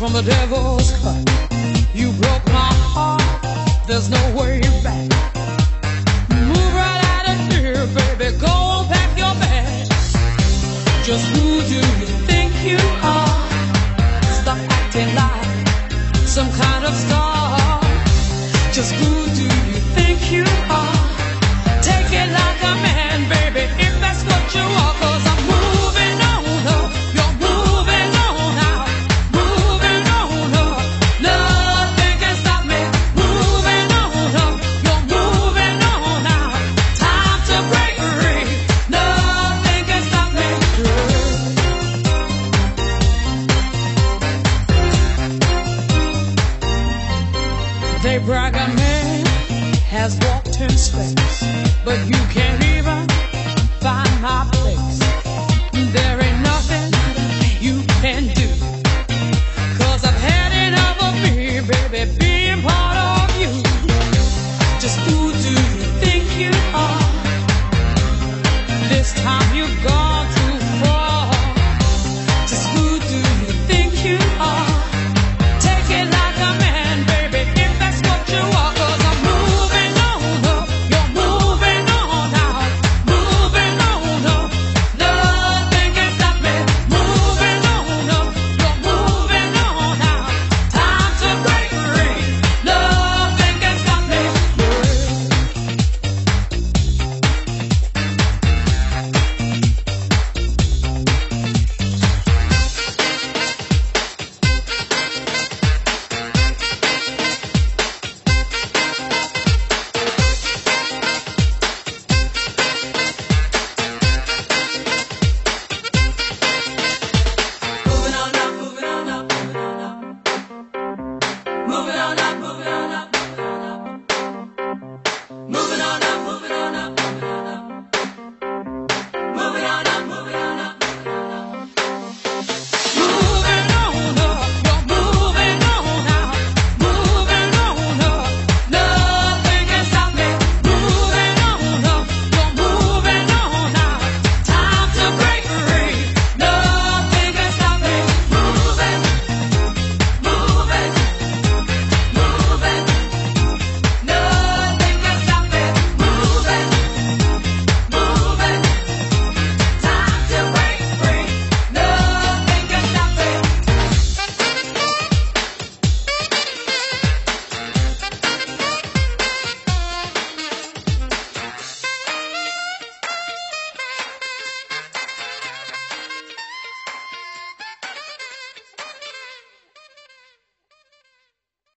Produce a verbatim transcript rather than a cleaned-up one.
from the devil's cut. You broke my heart, there's no way back. Move right out of here, baby, go pack your bags. Just who do you think you are? Stop acting like some kind of star. Just who do you think you are? Take it like a man, baby, if that's what you are. Cause I'm moving on up, you're moving on out, moving on up, nothing can stop me. Moving on up, you're moving on out, time to break free, nothing can stop me. They brag a man has walked in space, but you can't even find my place. There